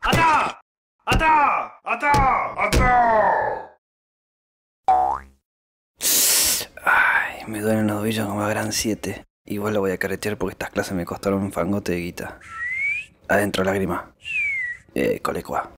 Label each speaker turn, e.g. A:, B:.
A: ¡Atá! ¡Atá! ¡Atá! ¡Atá!
B: Ay, me duelen los tobillos como a gran 7. Igual lo voy a caretear porque estas clases me costaron un fangote de guita. Adentro lágrima. Colecua.